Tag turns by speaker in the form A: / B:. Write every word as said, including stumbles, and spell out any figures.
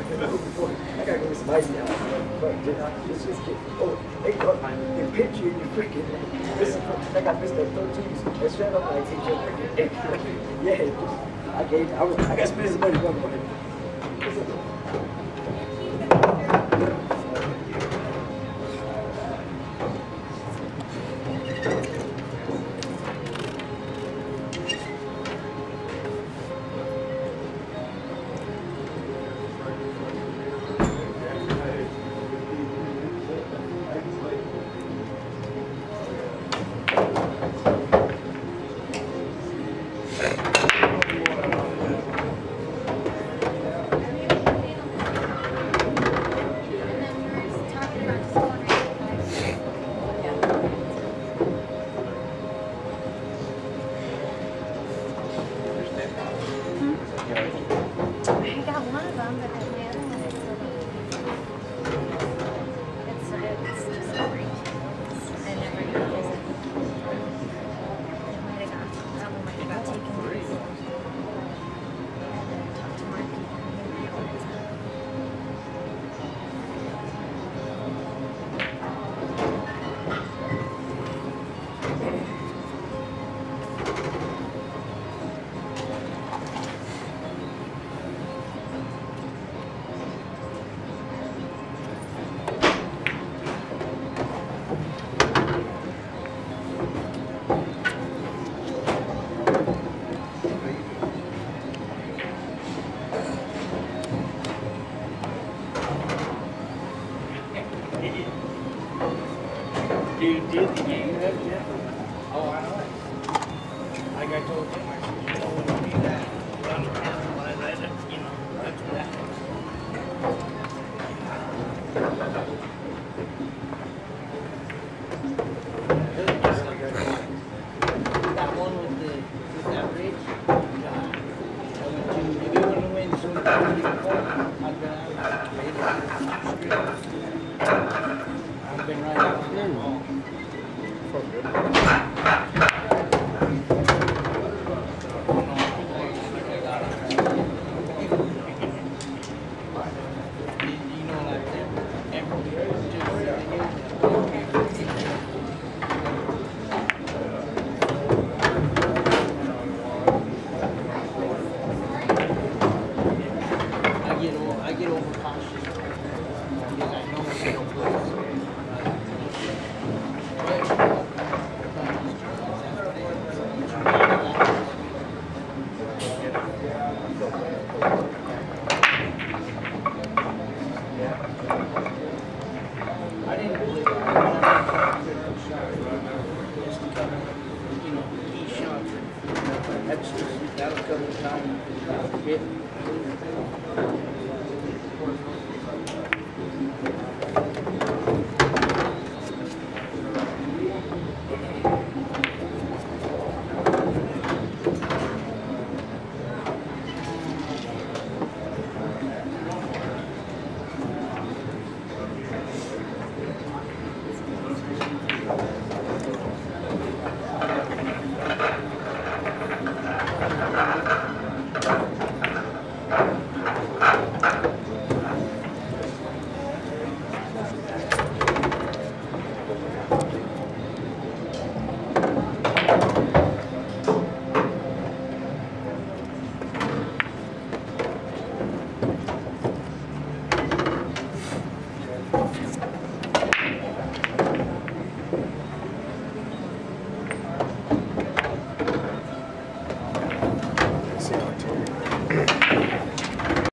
A: I gotta go with some ice now. But just, just, just get, oh, they got my the picture in the freaking, this is, I got Mister thirteen, that's straight up like, yeah, just, I gave, I was, I got to spend some money, go ahead.
B: You did the game, yeah. Oh, I know. Like I told him, I said, you don't want to do that. Run the town line, right? You know, that's what happens. That one with the with that bridge. Uh, I went to, if you want to win, so I've been out. I've been right out there. Oh. That'll cover the time.